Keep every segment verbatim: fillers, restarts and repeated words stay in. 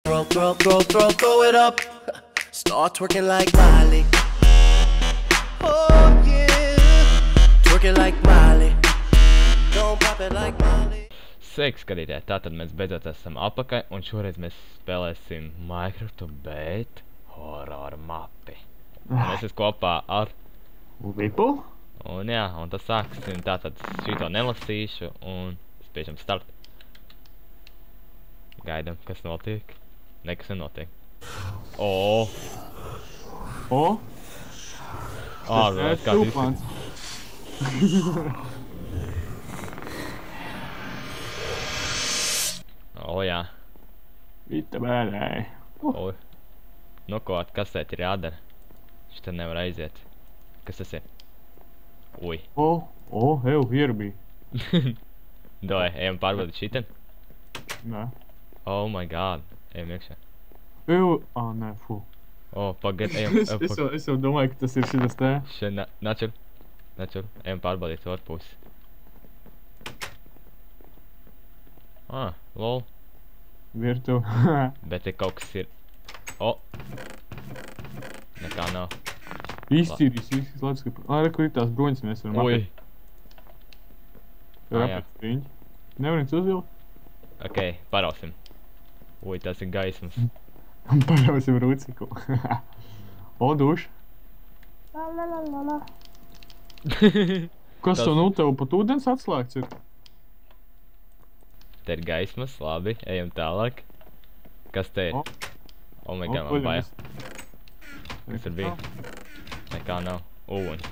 Throw, throw, throw, throw, throw it up. Start twerking like Miley. Oh yeah. Twerking like Miley. Don't pop it like Miley. Sveiki, skatītāji! Tātad mēs beidzot esam apakaļ, un šoreiz mēs spēlēsim Minecraftu, bet horror mapi. Un es esmu kopā ar Vipu. Un jā, un tas sāksim, tātad šito nelasīšu, un spiežam start. Gaidam, kas notiek. Nekas nenotiek. O! O! Ārvēs, kāds izskatās. O, jā. Vita bērēji. O. Nu ko, kas tēt ir jādara? Šitā nevar aiziet. Kas tas ir? Ui. O! O! Ew, ierbī. Doj, ejam pārbaudīt šitien? Nē. Oh my god. Ejam iekšā. Ew! Ā, nē, fu. O, pagad, ejam. Es, es, jau, es jau domāju, ka tas ir šitas te. Šeit, na, načur. Načur. Ejam pārbaudīt otru pusi. Ah, lol. Virtu. Bet te kaut kas ir. O! Nekā nav. Izcīrīs, izcīrīs, labs, ka... Ā, re, kur ir tās broņas mēs varam Ui. apēt. Var Ah, jā. apēt riņķi. Nevar viņus uzvilkt? Ok, parausim. Ui, tas ir gaismas. Un parausim rūciku. O, duša. Kas Tas- to nu tev pat ūdens atslēgts ir? Te ir gaismas, labi, ejam tālāk. Kas te ir? O. Oh my O, god, man bail. paļamies. Kas tur bija? Nekā nav. Ūņi.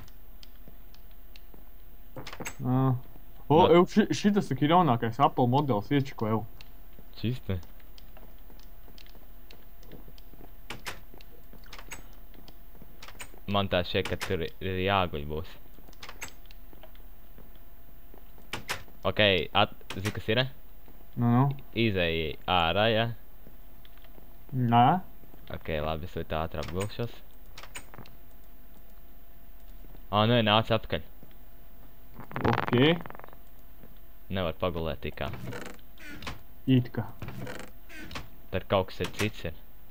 Ā. O, No. ev, ši, šitas ir jaunākais Apple modelis, iečiko, ev. Čiste. Man tā šķiet, ka tur ir jāguļ būs. Ok, at, zini, kas ir? Nu, nu. Izēji ārā, ja? Nē. Ok, labi, es vai tā ātri apgulšos. Ā, nē, nāc atpakaļ. Ok. Nevar pagulēt tikā. It kā. Tad kaut kas ir cits ir.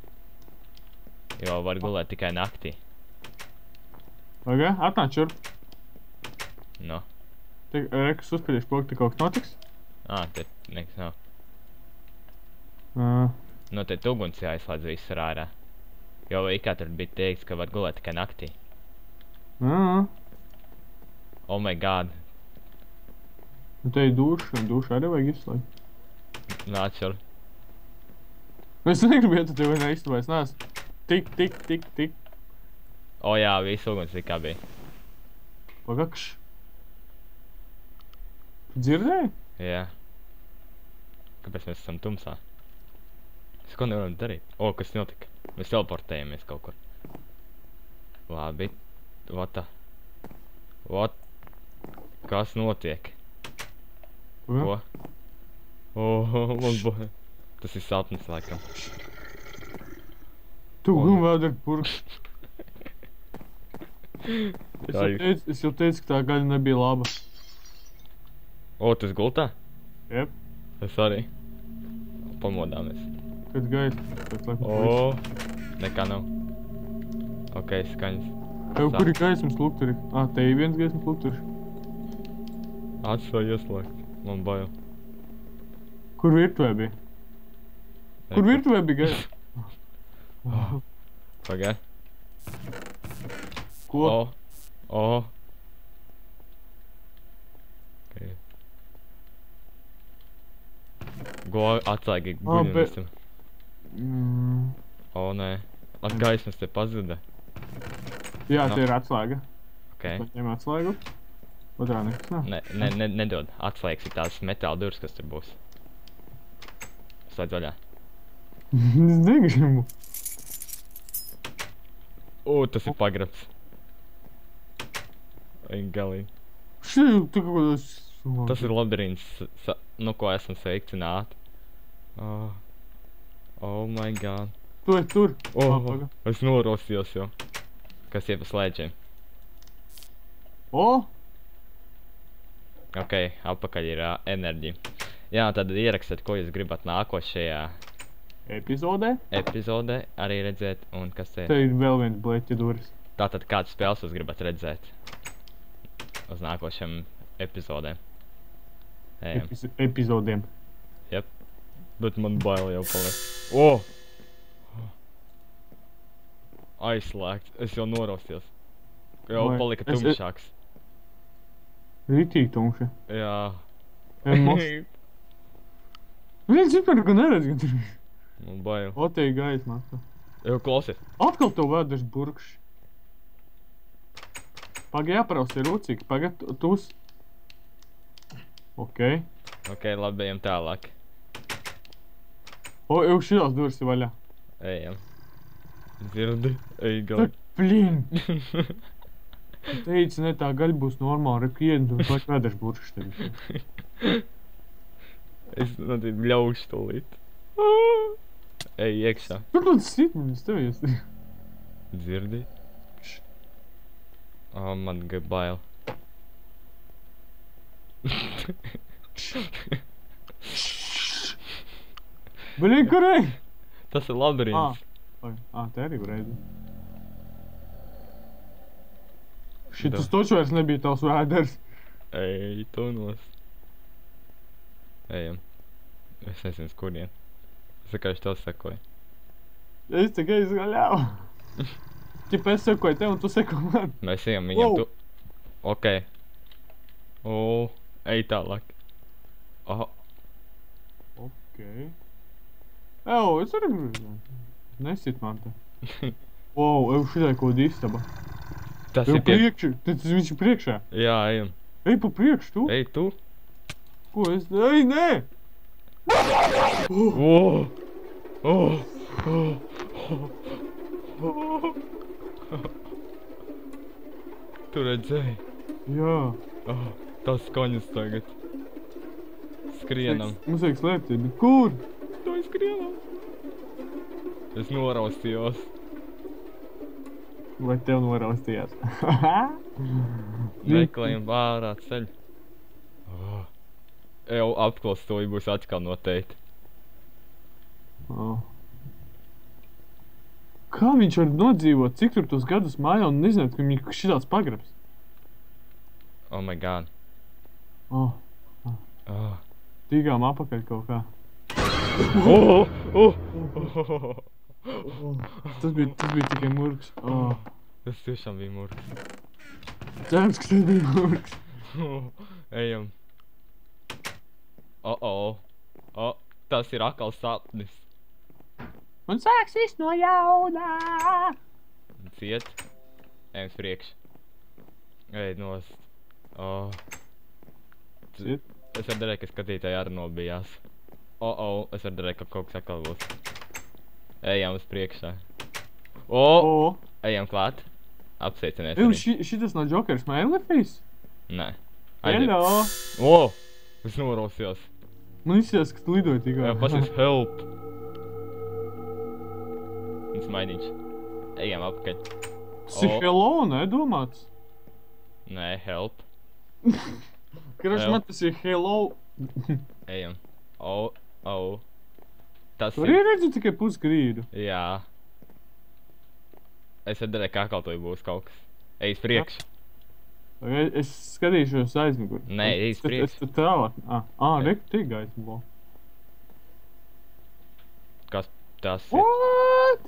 Jo var gulēt tikai naktī. Pagā, atnāc šurp. No. Te, rekas uzpēdīšu pogu, te kaut kas notiks? Ā, te nekas nav. Ā. No, te uguns jāizslēdz viss ar ārā. Jo ikā tur bija teikts, ka var gulēt tikai naktī. Ā. Oh my god. Nu, te ir duša, un duša arī vajag izslēgt. Nāc šur. Es negribu iet, tev vienā istabā, es neesmu. Tik, tik, tik, tik. O jā, viss uguns tikā bija. Pagakš. Tu dzirdēji? Jā. Kāpēc mēs esam tumsā? Es ko nevaram darīt? O, kas notika? Mēs teleportējamies kaut kur. Labi. What the? What? Kas notiek? Ko? Oh, man boja. Tas ir sapnis, laikam. Tu O. gum vēderi purks. Es Tā jau ir. teicu, es jau teicu, ka tā gaļa nebija laba. O, tas gultā? Jep, Es arī. Pamodāmies. kad gaisa. Pēc laikam O, nekā nav. Ok, skaņas. Tev, kur ir gaismas lukturi? Ā, te ir viens gaismas lukturs. Atstāj ieslēgt. Man bail. Kur virtuvē bija? Kur virtuvē bija gaisa? Pagāj. Ko? O. O. Ok. Go atslēgi Ā, guļam bet- visam. Mm. O, nē. At gaismas te pazuda. Jā, No. te ir atslēga. Ok. Paņem atslēgu. Otrā nekas nav. Ne, ne, ne, nedod. Atslēgs ir tās metāla durvis, kas tur būs. Slēdz vaļā. Es negribu. O, tas ir pagrabs. Ai, galīgi. Šī, tu kaut kādas... Tas ir labirints, sa- nu ko esam sveicināti. Oh. Oh my god. Tu esi tur. Ā, Oh, paga. es norosījos jau. Kas ir pa slēdžiem? O! Ok, atpakaļ ir ā, enerģija. Jā, tad ierakstiet, ko jūs gribat nākošajā epizodē. epizodē arī redzēt, un kas te Te ir vēl viens bleķa duris. tātad kāds spēles jūs gribat redzēt uz nākošiem epizodēm. Ejam. Epiz epizodiem. Jep. Bet man bail jau paliek. O! Aizslēgts. Es jau norostījos. Jau Vai- palika es- tumšāks. Rītīgi tumši. Jā. Emos. Viens vispār neko neredz, gan tur. Man bail. Otēji gaisma. Jau klausies. Atkal tev vēders burkšs. Pagai jāpraust ir rūcīgi. Pagai tūs. Ok. Ok, labi, ejam tālāk. O, jau šitās duris ir vaļā. Ejam. Dzirdi? Ej, Tā, gal. plīn. Teici, ne tā gaļa būs normāla, reku iedin, tur paši vēders burkšs tev. Es no tī bļaušu tūlīt. Ej, iekšā. Tur tāds sitmanis tev jūs. Dzirdi? O, man ga bail. Blīn, kur ej? Tas ir labirints. Oi, ā, te arī var redzēt. Šitas toču vairs nebija tavs vēders. Ej, tu nost. Ejam. Es nezinu, uz kurien. Es vienkārši tev sekoju. Es tikai izgaļāvu. Ķipa es sekoju tev un tu seko man. Mēs ejam viņam Wow. tu... Ok. O, ej tālāk. Aha. Ok. Evo, es arī gribu. Nesit man te. Wow, evo šitai kaut istaba. Tas Evo ir pie... priekšu, tad viņš ir priekšā. Jā, ejam. Ej pa priekšu, tu. Ej, tu. Ko es... Ej, nē! O! O! O! O! Tu redzēji? Jā. Oh, tas skaņas tagad. Skrienam. Mums vajag slēpties, bet kur? To es skrienam. Es noraustījos. Vai tev noraustījās? Meklējam vārā ceļu. Oh. Jau apklastoju būs atkal noteikti. Oh. Kā viņš var nodzīvot, cik tur tos gadus mājā un nezināt, ka viņam šitāds pagrabs? Oh my god. Oh, Oh. tīgām apakaļ kaut kā. Oh! Oh! Oh! Tas bija, tas bija tikai murgs. Oh. Tas tiešām bija murgs. Cerams, ka tas bija murgs. Oh. Ejam. Oh oh. Oh, tas ir atkal sapnis. Un sāks viss no jaunā. Ciet. Ejam uz priekšu. Ej nost. Oh. Ciet. Es varu darīt, ka skatītāji arī nobijās. Oh oh, es varu darīt, ka kaut kas atkal būs. Ejam uz priekšā. Oh! O, Ejam klāt. Apsveicinies ev, arī. ši, šitas no Jokers Mailefīs? Nē. Hello! O! Es norausījos. Man izsījās, ka tu lidoji tikai. Jā, pasies help. Un smaidīņš. Ejam apakaļ. Tas ir O. hello, ne, domāts? Nē, help. Kraš, Help. man tas ir hello. Ejam. O, o. Tas Tur ir... ir redzu tikai pusgrīdu. Jā. Es varu darīt, ka atkal to būs kaut kas. Ej uz priekšu. Es, es skatīšos aizmugur. Nē, ej uz Es- priekšu. Es tur tālāk. Ah, ah reku tik gaismu buvo. Kas tas ir? What?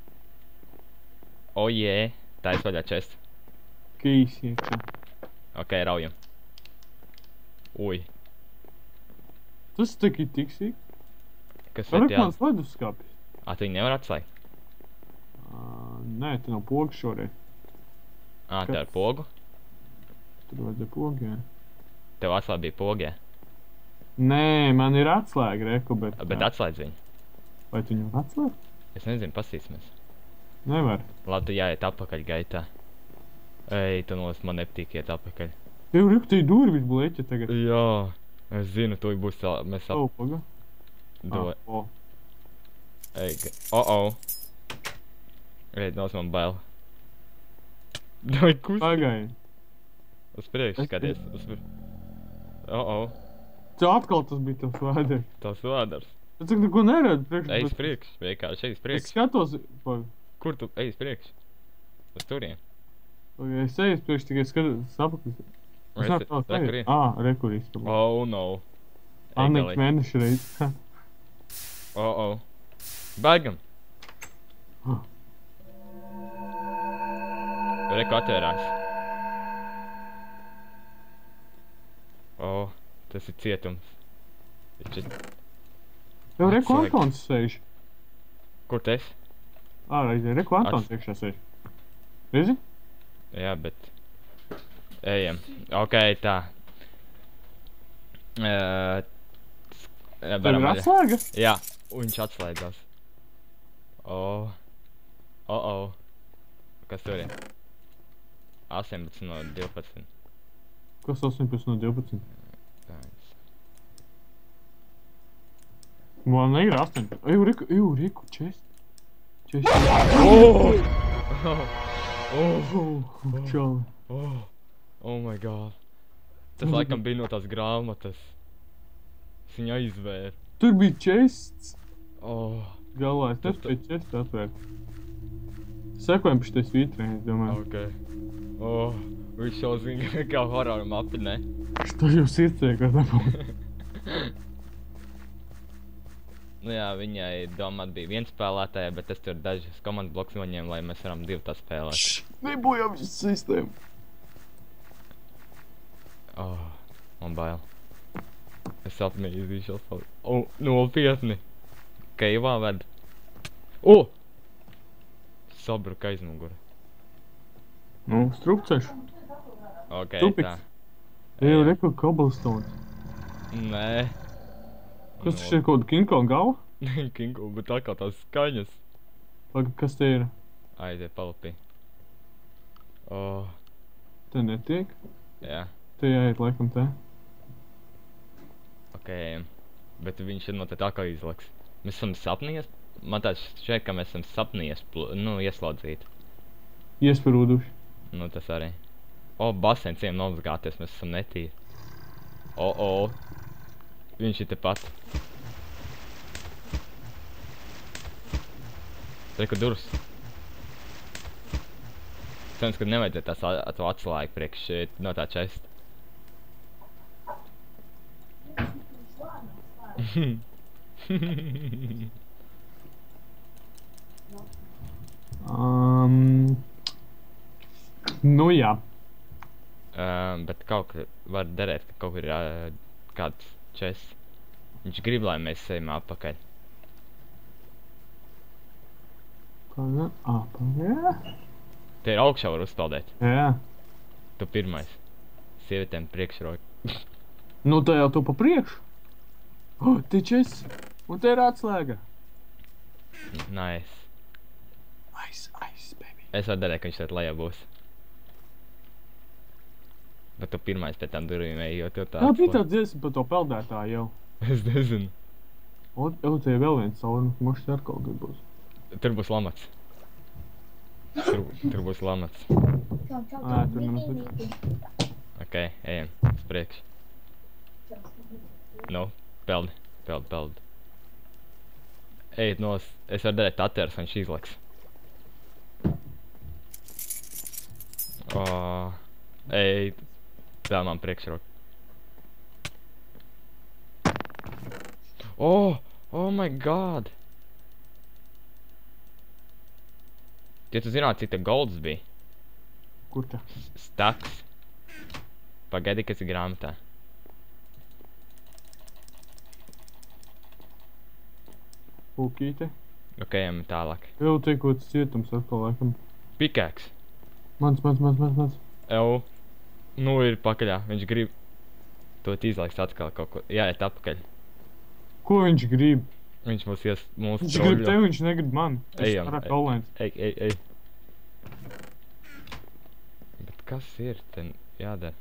O, jē. Tā ir vaļā čest. Keis iekšā. Ok, raujam. Ui. Tas tik ir tiksīgi. Kas Tur ir ir jā? mans leduskapis. Ā, tu viņu nevar atslēgt? Uh, nē, te nav pogas šoreiz. Ā, tā ir Kas? pogu? Tur vajadzēja pogu, jā. Tev atslēgt bija pogē. Nē, man ir atslēga, reku, bet... Bet ā, atslēdz viņu. Vai tu viņu atslēg? Es nezinu, pasīsimies. Nevar. Labi, tu jāiet apakaļ gaitā. Ej, tu nos man nepatīk iet apakaļ. Tev reku, te ir durvis bleķa tagad. Jā. Es zinu, tu būs tā, mēs ap... Oh, paga. Do... Ah, o. Ej, ga... O, o. Ej, nos man bail. Doj, kus... Pagai. Uz priekšu Es- skaties. Uz priekšu. O, o. Tu atkal tas bija tavs vēders. Tavs vādars. Es cik neko neredzu priekš. Ej uz priekš, vienkārši ej uz Es priekš. skatos, pa, Kur tu ej uz priekš? Uz turien. ja es eju uz priekš, tikai skatos, sapaklis. Es Re, nevaru re, tās kur eju. ir? Ā, re, kur izskatās. Oh, no. Annika mēneša reiz. Oh, oh. Bēgam. Ah. Reku atvērās. Oh, tas ir cietums. Viņš ir... Jau reku Atslēga. Antons sēž. Kur tu esi? Ā, reizē, reku Antons Ats- iekšā sēž. Rezi? Jā, bet... Ejam. Ok, tā. Uh, Tev ir atslēga? Jā, un viņš atslēdzās. Oh. Oh, oh. Kas tur ir? astoņpadsmit no divpadsmit. Kas astoņpadsmit no divpadsmit? Tāds. Man ir astoņpadsmit. Eju, reku, eju, reku, čest. Čest. Oh! Oh! Oh, čau. Oh! Oh my god. Tas Mhm. laikam bija no tās grāmatas. Es viņu aizvēru. Tur bija čests. Oh! Galā, es nespēju čestu atvērt. Sekojam pa šitai svītrē, es domāju. Ok. Oh! Viņš jau zina kā horror mapi, ne? Što jau sirdsē, kā nebūtu. Nu jā, viņai domāt bija viens spēlētāja, bet es tur dažas komandas bloks noņēmu, lai mēs varam divi tā spēlēt. Šš, nebojā visu sistēmu. Oh, man bail. Es sapnī izīšos vēl. Oh, nopietni. Keivā ved. Oh! Sabruka aizmuguri. Nu, strupceļš. Ok, Tupiks. tā. Eju, reku, cobblestone. Nē. Kas tas ir kaut King Kong galva? Kingu, bet tā kā tās skaņas. Paga, kas te ir? Aiziet palapī. Oh, Te netiek. jā. Te jāiet laikam te. Ok, ejam. Bet viņš ir no te tā kā izlaks. Mēs esam sapnījies. Man tāds šeit, ka mēs esam sapnījies, nu, ieslodzīti. Iesparūduši. Nu, tas arī. O, basēns ejam nomazgāties, mēs esam netīri. O, o. Viņš ir tepat. Reku durvis. Cerams, ka nevajadzētu tās a- to atslēgu priekš šeit no tā česta. Um, nu jā. Um, bet kaut kur var derēt, ka kaut kur ir uh, kāds čests. Viņš grib, lai mēs ejam atpakaļ. Paga, apaga. Te ir augšā var uzpeldēt. Jā. Tu pirmais. Sievietēm priekšroka. Nu, tā jau tu pa priekšu. Oh, te čests. Un te ir atslēga. Nice. Ice, ice, baby. Es varu derēt, ka viņš šeit lejā būs. Bet tu pirmais pēc tam durvīm ej, jo tu tā... Jā, bija tā dziesma par to peldētāju jau. Es nezinu. O, jau te ir vēl viens sauna, mošs ar kaut kad būs. Tur būs lamats. Tur, tur būs lamats. Ā, tur nemaz ne. Ok, ejam. Uz priekšu. Nu, peldi. Peldi, peldi. Ejiet nos. Es varu derēt atveras, viņš izlaks. Oh, ej. Tā man priekšroka. Oh! Oh my god! Ja tu zināt, cik te golds bija? Kur te? Staks. Pagaidi, kas ir grāmatā. Pūkīte. Ok, ejam tālāk. Jau te kaut kāds cietums atkal laikam. Pikēks. Mans, mans, mans, mans, mans. Ew. Nu ir pakaļā. Viņš grib to izlaiks atkal kaut ko. Jāiet atpakaļ. Ko viņš grib? Viņš mūs ies, mūs Viņš grib tevi, viņš negrib mani. Ejam, Es ej. olēns. Ej, ej, ej. Bet kas ir te jādara?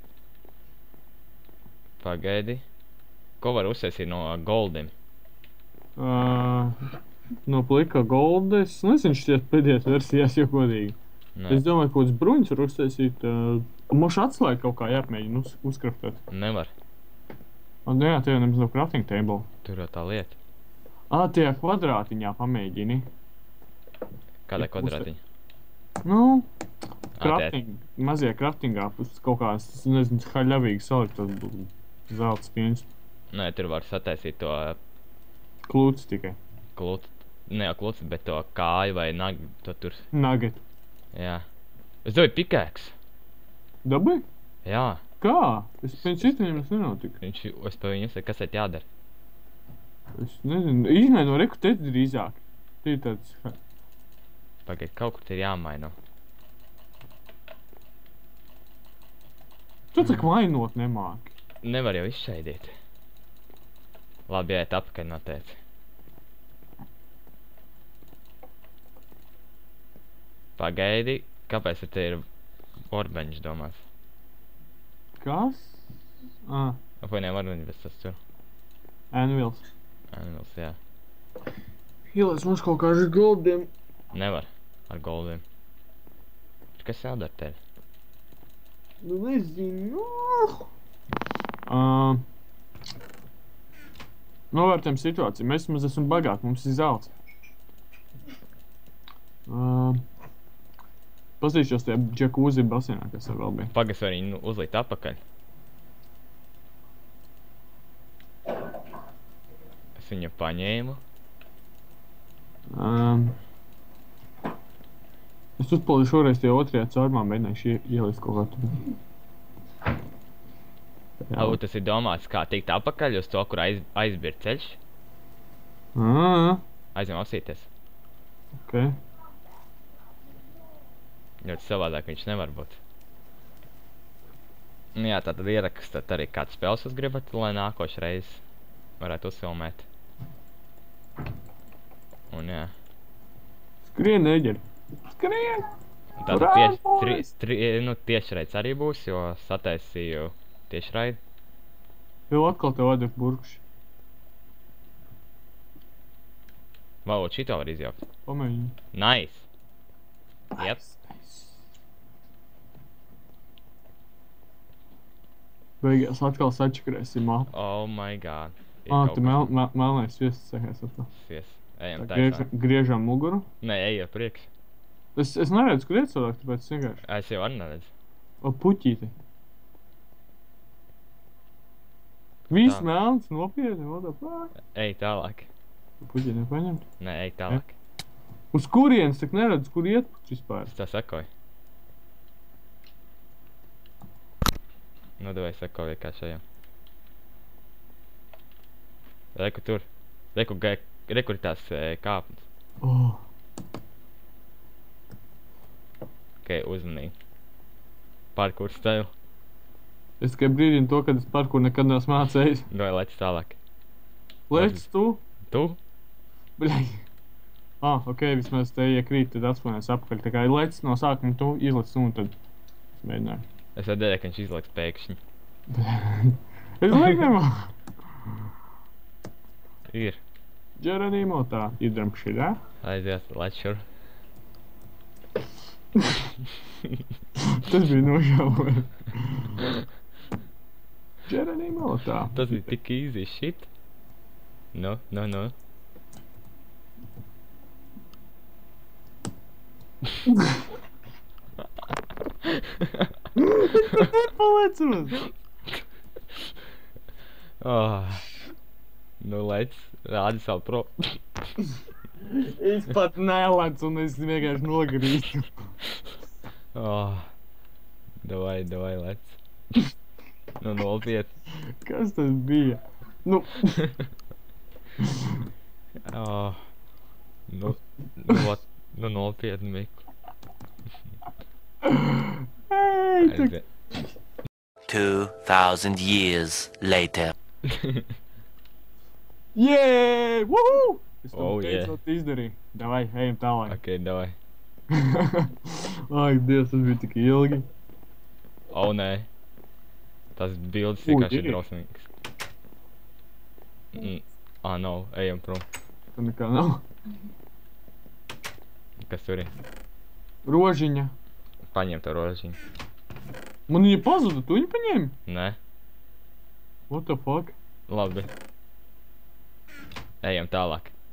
Pagaidi. Ko var uzsēsīt no goldim? Uh, no plika golda, es nezinu, šķiet pēdējās versijās jau godīgi. Nē, Es domāju, kaut kāds bruņus var uztaisīt. Uh, Moši atslēga kaut kā jāpamēģina uz, uzkraftēt. nevar. Un jā, te jau nemaz nav crafting table. Tur jau tā lieta. Ā, tajā kvadrātiņā pamēģini. Kādā Ja kvadrātiņā? Nu, Ā, krafting, mazajā kraftingā pus kaut kāds, es nezinu, haļavīgi salikt tos bu- zelta spieņus. Nē, tur var sataisīt to Klūts tikai. klūtu. Ne jau klūtu, bet to kāju vai nagu. To tur. Nugget. Jā. Es doju pikēks. Dabai? Jā. Kā? Es pēc citiem es nenotiku. Viņš, es pa viņu saku, kas šeit jādara. Es nezinu, īņai no rekrutēt drīzāk. Tie ir tāds... Pagaid, kaut kur te ir jāmaino. Tu tak mainot nemāki. Nevar jau izšaidīt. Labi, jāiet apakaļ noteici. Pagaidi, kāpēc te ir orbeņš domās? Kas? Ā, Vai ne orbeņš, bet tas tur. Anvils. Animals, jā. Ielēc mums kaut kā ar goldiem. Nevar ar goldiem. Kas jādara tev? Nu, nezinu. Uh, Novērtējam situāciju. Mēs mums esam bagāti, mums ir zelts. Uh, Pastīšos tajā džakūzi basēnā, kas ar vēl bija. Pagas var viņu uzlīt apakaļ. Es viņu paņēmu. Um, es uzpildīju šoreiz tie otrajā caurumā, mēģināšu ie- ielist kaut kā tur. Au, tas ir domāts, kā tikt apakaļ uz to, kur aiz, aizbir ceļš. Ā, Aizjām apsīties. ok. Ļoti savādāk viņš nevar būt. Nu jā, tātad ierakstāt arī kāds spēles jūs gribat, lai nākošu reizi varētu uzfilmēt. Un jā. Skrien, Eģeri. Skrien! Un tātad Run, tieši, tri, boys! tri, nu, tiešraids arī būs, jo sataisīju tiešraidi. Vēl atkal tev atdek burkši. Valot, šito var izjaukt. Pamēģini. Nice! Jep. Beigās atkal sačakarēsim mapu. Oh my god. Ir Ā, kaut tu mel, mel, melnais sviests sekās atkal. kas Yes. Ejam Griež, taisā. griežam muguru. Nē, ej ar priekš. Es, es neredzu, kur iet cilvēku, tāpēc es vienkārši. Es jau arī neredzu. O, puķīti. Viss Tā. melns, nopietni, what the fuck? Ej tālāk. Puķīti nepaņemt. Nē, ej tālāk. Uz kurienes, tak neredzu, kur iet puķis vispār. Es tā sakoju. Nu, davai sakoju kā šajā. Reku tur. Reku, gai- reku ir tās e, kāpnes. Oh. Ok, uzmanīgi. Parkour style. Es tikai brīdinu to, kad es parkour nekad neesmu mācējis. Davai lec tālāk. Lec tu? Tu? Bļai. Ah, ok, vismaz te iekrīt, tad atspūnēs apakaļ. Tā kā lec no sākuma tu izlec un tad es mēģināju. Es redzēju, ka viņš izliks pēkšņi. Es laik nemā. Ir. Geronimo tā, idem šitā. Aiziet, lec šur. Tas bija nožēlojami. Geronimo tā. Tas bija tik easy shit. Nu, nu, nu. Palecos. Oh. Nu, lec. Rādi savu pro. Es pat nelec un es vienkārši nogrīstu. Oh. Davai, davai, lec. Nu, nolpiet. Kas tas bija? Nu, Oh. Nu, nu, vat, nu nolpietni, Miku. ei, tak. Aiziet. Two thousand years later. Jē, woohoo! Es to Oh, yeah. beidzot izdarīju. Davai, ejam tālāk. Ok, davai. Ai, Dievs, tas bija tik ilgi. Oh, nē. Tas bildes Ui, vienkārši ir ir. drausmīgs. Mm. Ah, nav, ejam prom. Tā nekā nav. Kas tur ir? Rožiņa. Paņem to rožiņu. Man viņa pazuda, tu viņu paņēmi? Nē, What the fuck? labi. Ejam tālāk.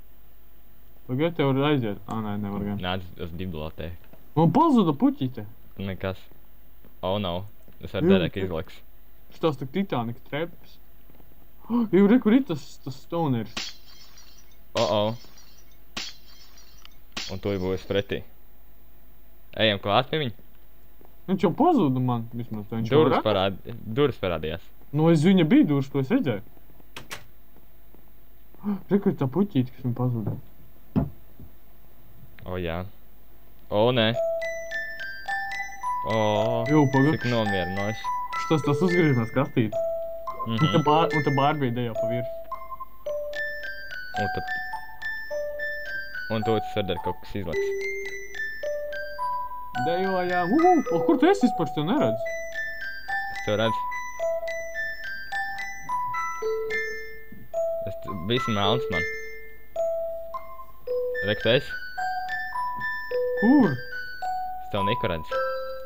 Pagad tev var aiziet. Ā, nē, nevar gan. Nāc uz bibliotēku. Man pazuda puķīte. Nekas. Oh, no. Es ar Jū, derek te- izliks. Šitās tak Titanic trepas. Jū, re, kur ir tas, tas stoners? Oh, oh. Un tu būs pretī. Ejam klāt pie viņa. Viņš jau pazuda man, vismaz tā viņš jau Durvis redz. parād... Durvis parādījās. Nu, es viņa biju durvis, to es redzēju. Re, kur ir tā puķīte, kas man pazuda. O, jā. O, nē. O, Jū, pagad. cik nomierinoši. Šitas tas uzgriežamās kastītes. Un tā Mhm. bār, un tā bārbija dejā pa virs. Un tad... Un tu tas var dar kaut kas izliks. Dejojām, uhu, o, kur tu esi vispār, es tev neredzu? Es tev redzu. Es t- visi melns man. Re, tu esi? Kur? Es tev neko redzu.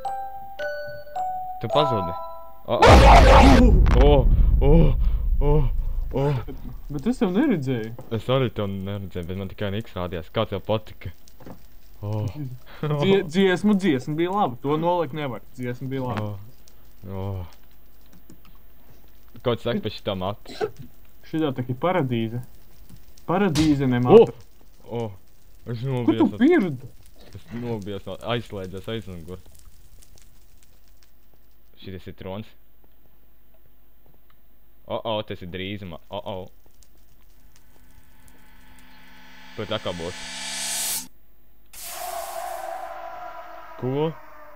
Tu pazudi. O, o, o, o, o, o. Bet es tev neredzēju. Es arī tev neredzēju, bet man tikai Niks rādījās. Kā tev patika? O, Dzie, dziesmu, dziesmu bija laba, to nolikt nevar. Dziesmu bija laba. o, o. Ko tu saki par šitā matu? Šitā tā ir paradīze. Paradīze O, nemata. o. Es Kur tu nobijos. no- pirdi? Es nobijos, no- aizslēdzos aizmugur. Šitas ir trons. O, o, tas ir drīzumā. O, o. Tur tā kā būs. Ko?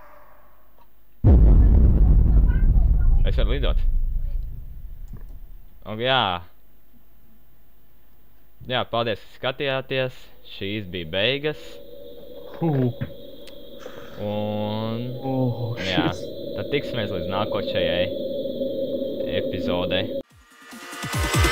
Es varu lidot. Ok, jā. Jā, paldies, ka skatījāties. Šīs bija beigas. Fuh. Un... Oh, Jā, shit. tad tiksimies līdz nākošajai epizodei.